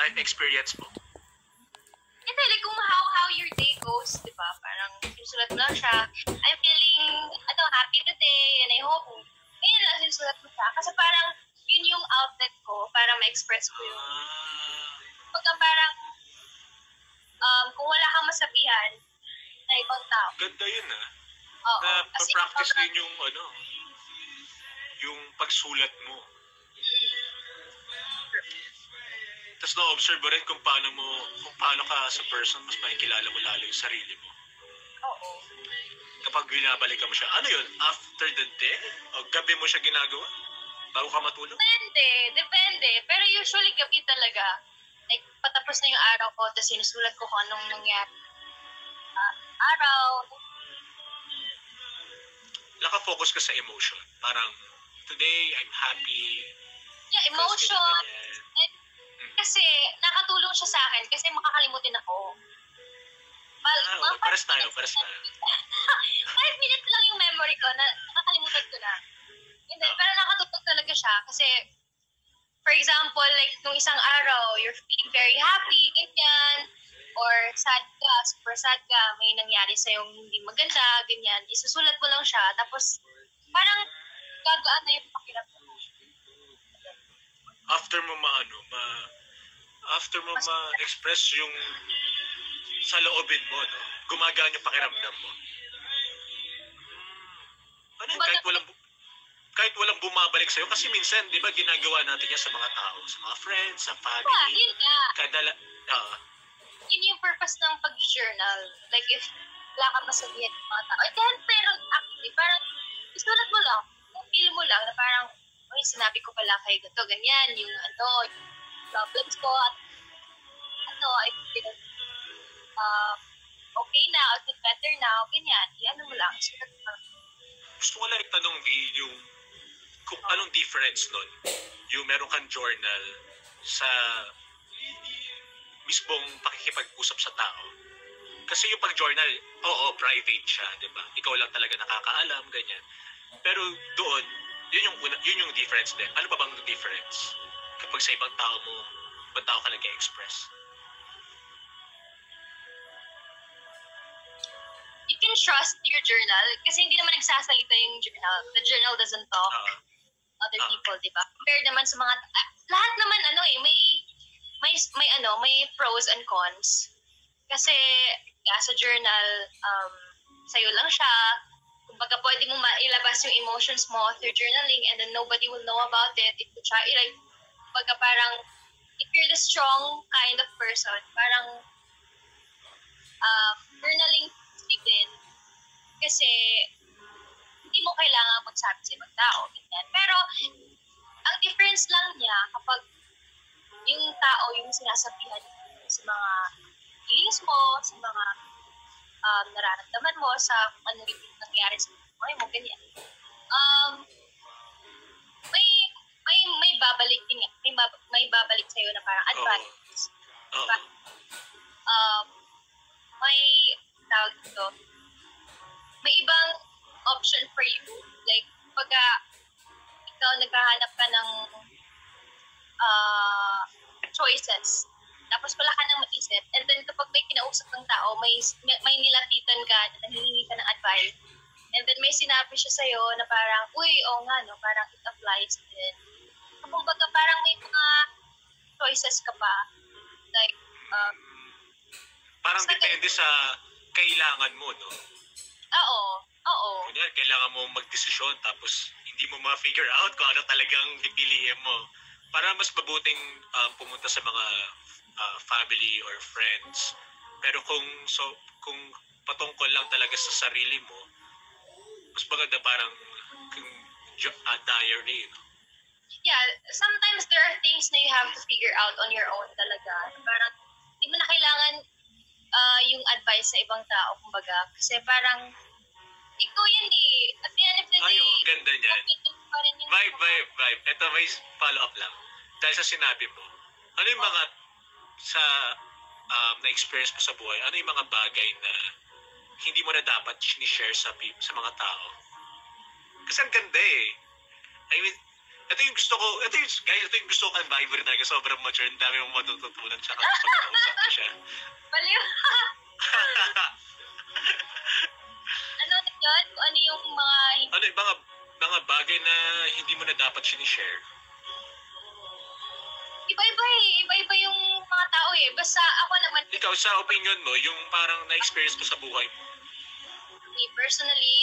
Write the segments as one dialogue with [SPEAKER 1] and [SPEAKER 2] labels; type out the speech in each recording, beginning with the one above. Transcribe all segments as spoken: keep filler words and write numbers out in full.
[SPEAKER 1] life experience mo?
[SPEAKER 2] Ito, like, kung how, how your day goes, di ba? Parang, sinusulat mo lang siya. I'm feeling, ano, happy today, and I hope, ngayon lang sinusulat mo siya. Kasi parang, yun yung outlet ko para ma-express ko yung, pagka parang, um, kung wala kang masabihan na ibang tao.
[SPEAKER 1] Ganda yun ah.
[SPEAKER 2] Oo.
[SPEAKER 1] Na
[SPEAKER 2] As in,
[SPEAKER 1] pa-practice
[SPEAKER 2] parang-
[SPEAKER 1] din yung, ano, yung pagsulat mo. Tapos na-observe mo rin kung paano mo, kung paano ka sa person, mas makikilala mo lalo yung sarili mo.
[SPEAKER 2] Oo.
[SPEAKER 1] Kapag binabalikan mo siya, ano yun? After the day? O gabi mo siya ginagawa? Bago ka matulog?
[SPEAKER 2] Depende, depende. Pero usually gabi talaga. Like, patapos na yung araw ko, tapos sinusulat ko kung anong nangyari. Uh, araw.
[SPEAKER 1] Nakafocus ka sa emotion. Parang, today, I'm happy.
[SPEAKER 2] Yeah, emotion. And, kasi, nakatulong siya sa akin kasi makakalimutin ako. Well,
[SPEAKER 1] Ah,
[SPEAKER 2] mga
[SPEAKER 1] oh, pares
[SPEAKER 2] five
[SPEAKER 1] tayo,
[SPEAKER 2] minutes
[SPEAKER 1] pares
[SPEAKER 2] na-
[SPEAKER 1] tayo.
[SPEAKER 2] Five minutes lang yung memory ko na nakakalimutan ko na. Hindi,
[SPEAKER 1] Ah.
[SPEAKER 2] pero nakatulong talaga siya kasi, for example, like, nung isang araw, you're feeling very happy, ganyan, or sad ka, super sad ka, may nangyari sa'yong hindi maganda, ganyan, isusulat mo lang siya, tapos, parang, gagaan na yung pakiramdam mo.
[SPEAKER 1] After mo maano, ma after mo ma-express yung sa loobin mo, no? Gumagaan yung pakiramdam mo. Ano yun? Kahit walang bu- kahit walang bumabalik sa'yo, kasi minsan, di ba, ginagawa natin yan sa mga tao, sa mga friends, sa
[SPEAKER 2] Yeah,
[SPEAKER 1] family.
[SPEAKER 2] yun nga.
[SPEAKER 1] Kadala, ah,
[SPEAKER 2] Yun yung purpose ng pag-journal. Like, if wala ka masabihan ng mga tao, eh, kahit pero actually, parang, isulat mo lang, feel mo lang, na parang, oy, sinabi ko pala kay gato, ganyan, yung ano, yung problems ko, at ano, I feel, uh, okay na, I feel better now, ganyan, i-ano mo lang, isulat mo lang.
[SPEAKER 1] gusto ko lang itanong, Vi, yung kung anong difference nun, yung meron kang journal sa mismong pakikipag-usap sa tao. Kasi yung pag-journal, oo, private siya, di ba? Ikaw lang talaga nakakaalam, ganyan. Pero doon, yun yung, una, yun yung difference din. Ano ba bang difference kapag sa ibang tao mo, ibang tao ka nag-express?
[SPEAKER 2] You can trust your journal, kasi hindi naman nagsasalita yung journal. The journal doesn't talk.
[SPEAKER 1] Uh,
[SPEAKER 2] Other
[SPEAKER 1] Ah.
[SPEAKER 2] people, di ba? Compare naman sa mga, ah, lahat naman ano eh, may, may, may ano, may pros and cons. Kasi, yeah, sa journal, um, sa'yo lang siya. Kumbaga, pwede mo mailabas yung emotions mo through journaling and then nobody will know about it. It would try, like, kumbaga parang, if you're the strong kind of person, parang, uh, journaling din. Kasi, hindi mo kailangan magsabi sa ibang tao. Ganyan. Pero, ang difference lang niya kapag yung tao yung sinasabihan sa mga feelings mo, sa mga um, nararamdaman mo, sa ano yung nangyari sa buhay mo, ganyan. Um, may, may, may babalik din yan. May, bab- may babalik sa'yo na parang advice.
[SPEAKER 1] Oo.
[SPEAKER 2] Diba? Um, may tawag dito, may ibang option for you. Like, pagka ikaw naghahanap ka ng uh, choices, tapos wala ka nang maisip, and then kapag may kinausap ng tao, may, may, may nilapitan ka, nanghihingi ka ng advice, and then may sinabi siya sa'yo na parang, uy, oo nga, no, parang it applies din. Kapag baga, parang may mga choices ka pa. Like, um,
[SPEAKER 1] Parang
[SPEAKER 2] sa-
[SPEAKER 1] depende sa kailangan mo, no?
[SPEAKER 2] oo, oo.
[SPEAKER 1] Kunyari, kailangan mo magdesisyon tapos hindi mo ma-figure out kung ano talagang pipiliin mo. Para mas mabuting um, pumunta sa mga uh, family or friends. Pero kung so kung patungkol lang talaga sa sarili mo, mas maganda parang kung uh, diary, no?
[SPEAKER 2] Yeah, sometimes there are things na you have to figure out on your own talaga. Parang, hindi mo na kailangan uh, yung advice sa ibang tao, kumbaga. Kasi parang, ikaw yan eh. At the end of the day,
[SPEAKER 1] Ay, oh, ganda niyan.
[SPEAKER 2] kapitid pa rin yung...
[SPEAKER 1] Vibe, vibe, vibe. Ito may follow-up lang. Dahil sa sinabi mo, ano yung mga sa um, na-experience mo sa buhay, ano yung mga bagay na hindi mo na dapat sinishare sa, sa mga tao? Kasi ang ganda eh. I mean, Ito yung gusto ko, ito yung, guys, ito yung gusto ko kay Viber talaga. Sobrang mature, ang dami mong matututunan siya kapag pagkausap ko siya.
[SPEAKER 2] Baliw. Ano yun? Kung ano yung mga...
[SPEAKER 1] Ano yung mga, mga bagay na hindi mo na dapat sinishare?
[SPEAKER 2] Iba-iba eh. Iba-iba yung mga tao eh. Basta ako naman,
[SPEAKER 1] Ikaw, sa opinion mo, yung parang na-experience mo sa buhay mo,
[SPEAKER 2] me personally,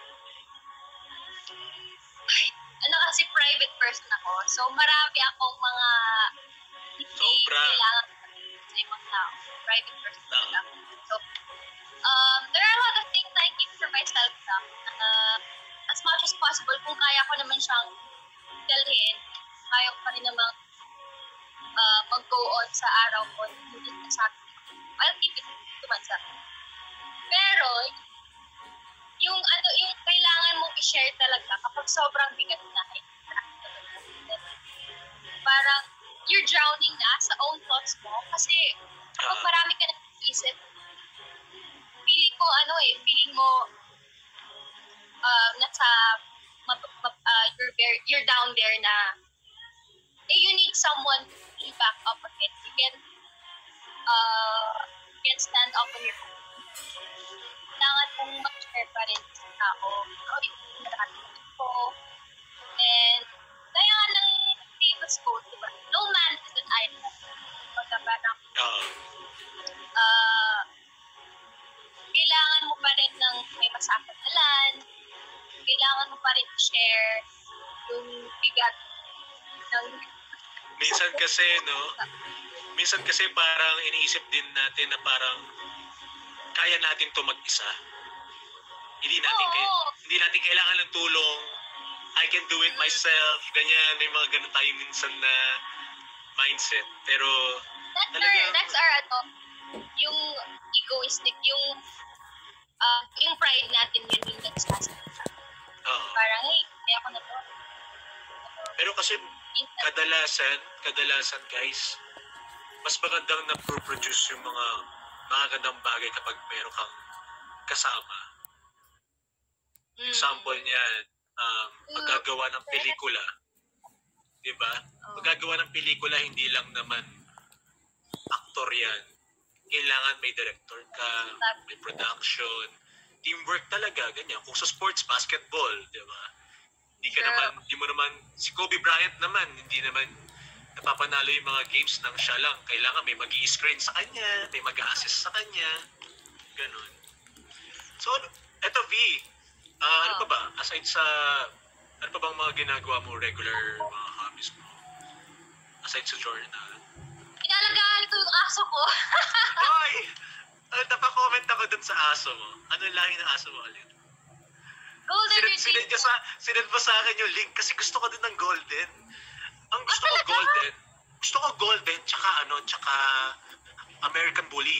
[SPEAKER 2] ay, ano kasi private person ako. So marami akong mga hindi
[SPEAKER 1] Sobra.
[SPEAKER 2] kailangan sa ibang tao. Private person
[SPEAKER 1] Tama.
[SPEAKER 2] talaga ako. So, um, there are a lot of things I keep for myself lang. Uh, as much as possible, kung kaya ko naman siyang dalhin, kaya ko pa rin namang uh, mag-go on sa araw ko, hindi na sa akin. I'll keep it to myself. Pero, yung ano, yung kailangan mong i-share talaga kapag sobrang bigat na, parang you're drowning na sa own thoughts mo kasi kapag
[SPEAKER 1] Ah.
[SPEAKER 2] marami ka nag-iisip, feeling ko ano eh, feeling mo uh, nasa map, map, uh, you're, there, you're down there na eh, you need someone to back up on it. You can uh, you can stand up on your own. Kailangan mong mag-share pa rin sa tao. Oh, yung narating ko. And kaya nga ng famous quote, diba? No man is an island. Pagka parang
[SPEAKER 1] Oo.
[SPEAKER 2] uh, kailangan mo pa rin ng may masakatalan. Kailangan mo pa rin share yung bigat ng
[SPEAKER 1] Minsan kasi, no, minsan kasi parang iniisip din natin na parang kaya natin to mag-isa. Hindi natin,
[SPEAKER 2] Oo.
[SPEAKER 1] kay, hindi natin kailangan ng tulong. I can do it myself. Ganyan, may mga ganun tayo minsan na mindset. Pero,
[SPEAKER 2] That's our,
[SPEAKER 1] talagang-
[SPEAKER 2] that's our, ano, yung egoistic, yung, uh, yung pride natin yun yung nagsasalita.
[SPEAKER 1] oo.
[SPEAKER 2] Parang, hey, kaya ko na to.
[SPEAKER 1] Pero kasi
[SPEAKER 2] Minsan,
[SPEAKER 1] kadalasan, kadalasan guys, mas magandang na-produce yung mga magagandang bagay kapag meron kang kasama.
[SPEAKER 2] mm,
[SPEAKER 1] Example niyan, um, paggagawa ng pelikula. Di ba?
[SPEAKER 2] oh,
[SPEAKER 1] Paggagawa ng pelikula, hindi lang naman aktor yan. Kailangan may director ka, may production, teamwork talaga, ganyan. Kung sa sports, basketball, di ba? Hindi ka
[SPEAKER 2] Sure.
[SPEAKER 1] naman, hindi mo naman, si Kobe Bryant naman, hindi naman napapanalo yung mga games ng siya lang. Kailangan may mag-i-screen sa kanya, may mag-assist sa kanya. Ganun. So, eto V, ah, ano
[SPEAKER 2] Oh.
[SPEAKER 1] pa ba? Aside sa, ano pa bang mga ginagawa mo, regular mga hobbies mo? Aside sa journal.
[SPEAKER 2] inalagaan ko yung aso ko.
[SPEAKER 1] Hoy! Uh, Napa-comment ako dun sa aso mo. Ano yung lahi ng aso mo ulit?
[SPEAKER 2] Golden
[SPEAKER 1] Sinend, sinend,
[SPEAKER 2] Retriever.
[SPEAKER 1] ka sa, sinend mo sa akin yung link kasi gusto ko din ng golden. Ang gusto
[SPEAKER 2] Ah,
[SPEAKER 1] ko
[SPEAKER 2] talaga?
[SPEAKER 1] golden. Gusto ko golden, tsaka ano, tsaka American Bully.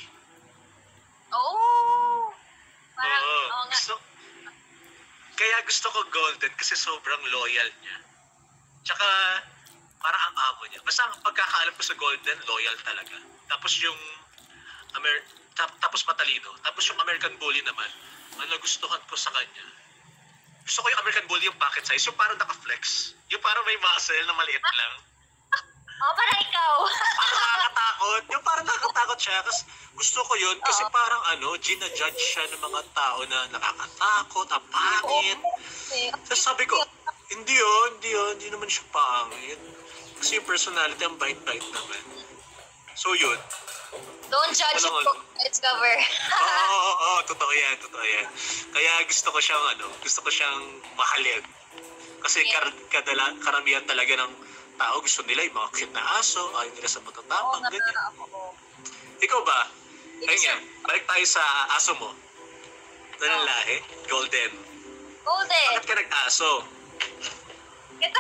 [SPEAKER 2] Oh! Parang,
[SPEAKER 1] Oo.
[SPEAKER 2] oo nga.
[SPEAKER 1] Gusto, kaya gusto ko golden kasi sobrang loyal niya. Tsaka, parang ang amo niya. Basta ang pagkakaalam ko sa golden, loyal talaga. Tapos yung, Amer tap- tapos matalino. Tapos yung American Bully naman, ang nagustuhan ko sa kanya, gusto ko yung American Bully yung pocket size, yung parang naka-flex. Yung parang may muscle na maliit lang.
[SPEAKER 2] Oh, parang ikaw.
[SPEAKER 1] Parang nakakatakot. Yung parang nakakatakot siya. Kasi gusto ko yun kasi
[SPEAKER 2] Oo.
[SPEAKER 1] parang ano, ginajudge siya ng mga tao na nakakatakot, ang pangit. Tapos sabi ko, hindi yun, hindi yun, hindi naman siya pangit. Kasi yung personality, ang bait-bait naman. So yun.
[SPEAKER 2] Don't judge
[SPEAKER 1] Walang
[SPEAKER 2] it book
[SPEAKER 1] ano.
[SPEAKER 2] its cover.
[SPEAKER 1] Oo, oo, oo, totoo yan, totoo yan. Kaya gusto ko siyang, ano, gusto ko siyang mahalin. Kasi
[SPEAKER 2] Yeah.
[SPEAKER 1] kar kadala, karamihan talaga ng tao, gusto nila yung mga cute na aso, ayaw nila sa
[SPEAKER 2] Oo
[SPEAKER 1] matatapang,
[SPEAKER 2] nga,
[SPEAKER 1] ganyan.
[SPEAKER 2] ako.
[SPEAKER 1] Ikaw ba?
[SPEAKER 2] Hindi
[SPEAKER 1] Ayun nga,
[SPEAKER 2] siya-
[SPEAKER 1] balik tayo sa aso mo. Ito ng
[SPEAKER 2] Oh.
[SPEAKER 1] lahi, golden.
[SPEAKER 2] Golden.
[SPEAKER 1] Bakit ka nag-aso?
[SPEAKER 2] Ito.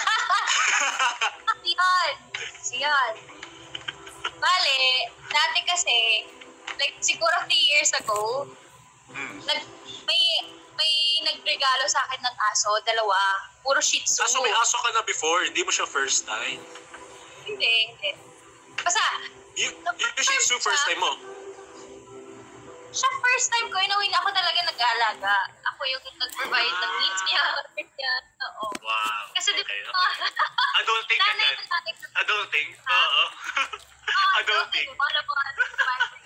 [SPEAKER 2] Yan. Yan. Bale, dati kasi, like siguro three years ago,
[SPEAKER 1] Hmm.
[SPEAKER 2] nag, may may nagregalo sa akin ng aso, dalawa, puro shih tzu.
[SPEAKER 1] Aso, may aso ka na before, hindi mo siya first time.
[SPEAKER 2] Hindi, hindi. Basta,
[SPEAKER 1] You, you, you Shih Tzu first time mo.
[SPEAKER 2] siya first time ko, inawin ako talaga nag-aalaga. Ako ako yung nag-provide ng needs niya. Ganyan. Oo.
[SPEAKER 1] Wow.
[SPEAKER 2] Kasi di
[SPEAKER 1] Okay,
[SPEAKER 2] ba,
[SPEAKER 1] okay. Adulting ka
[SPEAKER 2] nanay
[SPEAKER 1] dyan.
[SPEAKER 2] na nanay na
[SPEAKER 1] Adulting? Oo.
[SPEAKER 2] Ah,
[SPEAKER 1] Adulting.
[SPEAKER 2] Wala pa nga.